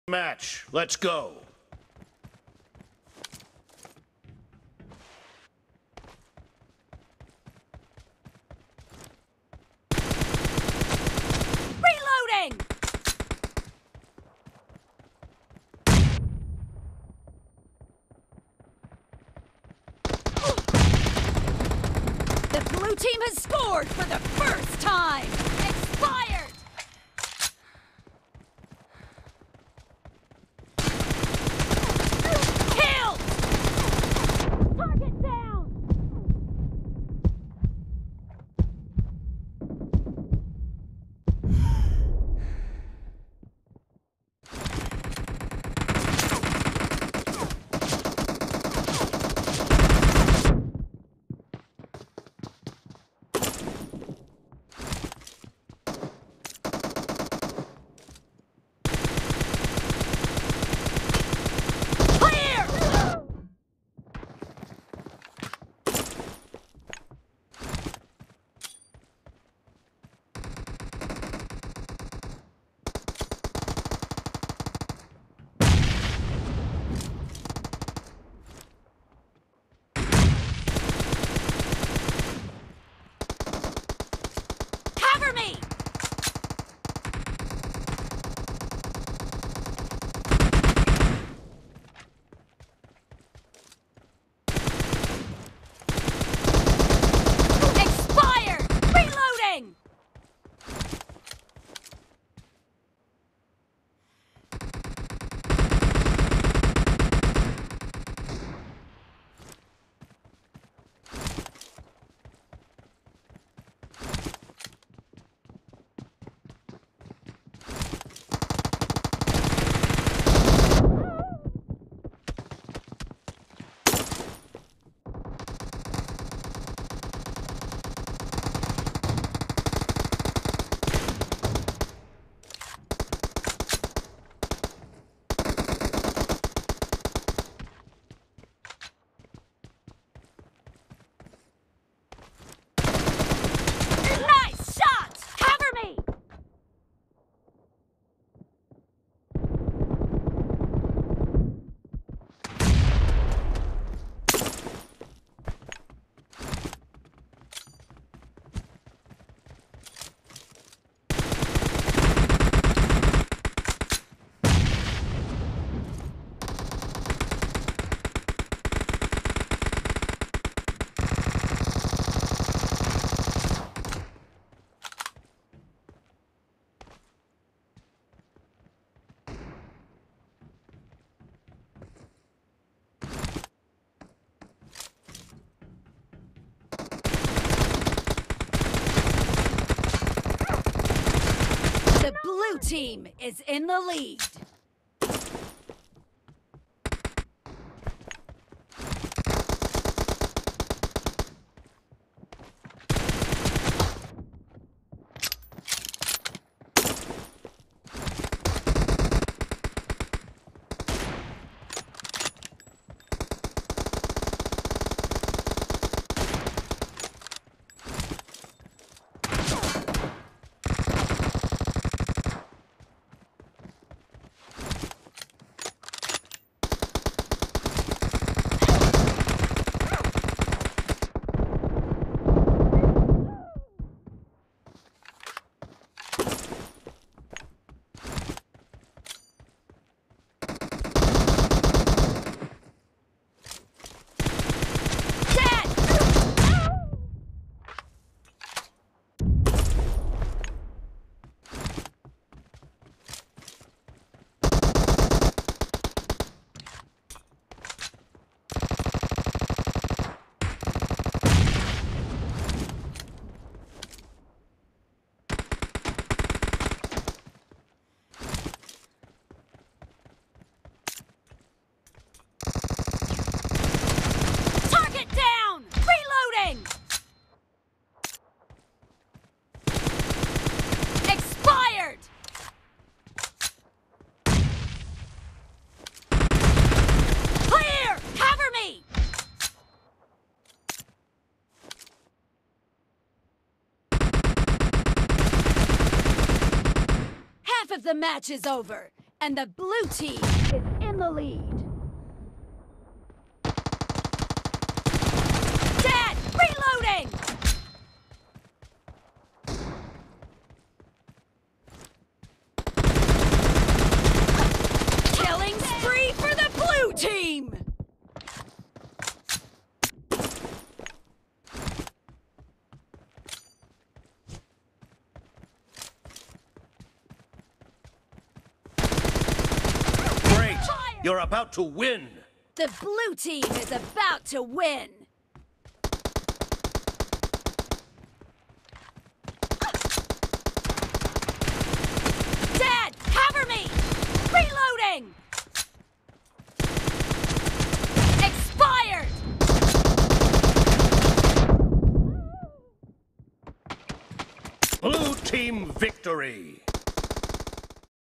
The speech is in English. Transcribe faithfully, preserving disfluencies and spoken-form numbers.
Match. Let's go. Reloading! The blue team has scored for the first time! Expired! Killed! Target down! Cover me! Expired! Reloading! Nice shot! Cover me! The blue team is in the lead. Target down! Reloading! Expired! Clear! Cover me! Half of the match is over. And the blue team is in the lead. Dad, reloading! Killing spree for the blue team! You're about to win! The blue team is about to win! Dad, cover me! Reloading! Expired! Blue team victory!